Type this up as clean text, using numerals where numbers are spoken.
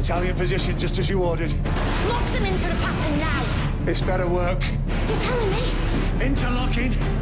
Battalion position, just as you ordered. Lock them into the pattern now. This better work. You're telling me? Interlocking.